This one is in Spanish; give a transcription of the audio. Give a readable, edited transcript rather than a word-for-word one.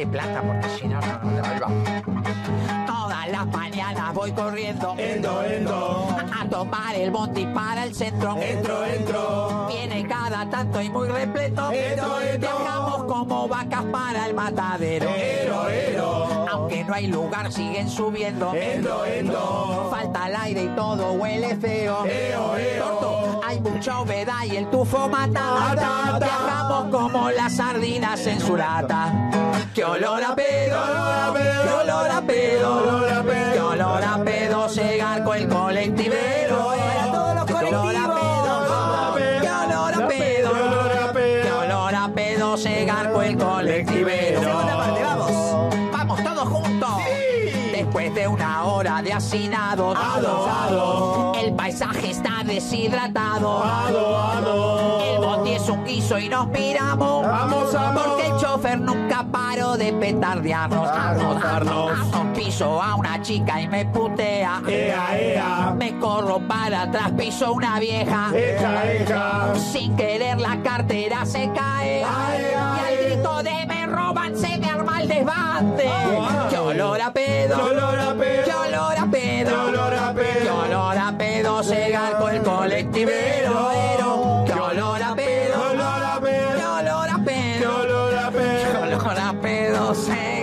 dale plata porque si no, no te va. Todas las mañanas voy corriendo. Endo. A tomar el bondi para el centro. Entro. Viene cada tanto y muy repleto. Entro. Viajamos como vacas para el matadero. Ero. Aunque no hay lugar, siguen subiendo. Endo. Falta el aire y todo huele feo. Eo. Torto, hay mucha humedad y el tufo mata. Viajamos como las sardinas en su lata. ¡Qué olor a pedo! ¡Qué olor a pedo! ¡Qué olor a pedo! Llegar con el colectivero. Para todos los ¡Qué olor a pedo! ¡Qué olor a pedo! ¡Qué olor a pedo! Llegar con el colectivero. Segunda parte, vamos. ¡Vamos todos juntos! Después de una hora de hacinados, el paisaje está deshidratado. El bondi es un guiso y nos miramos. Porque el chofer nunca paró de petardearnos. Piso a una chica y me putea. Me corro para atrás, piso una vieja. Sin querer la cartera se cae. Y al grito de me roban se me arma el desbande. ¡Qué olor a pedo! ¡Qué olor a pedo! ¡Qué olor a pedo! ¡Qué olor a pedo! Llegar con el colectivero. ¡Qué olor a pedo! ¡Qué olor a pedo! ¡Qué olor a pedo! ¡Qué olor a pedo!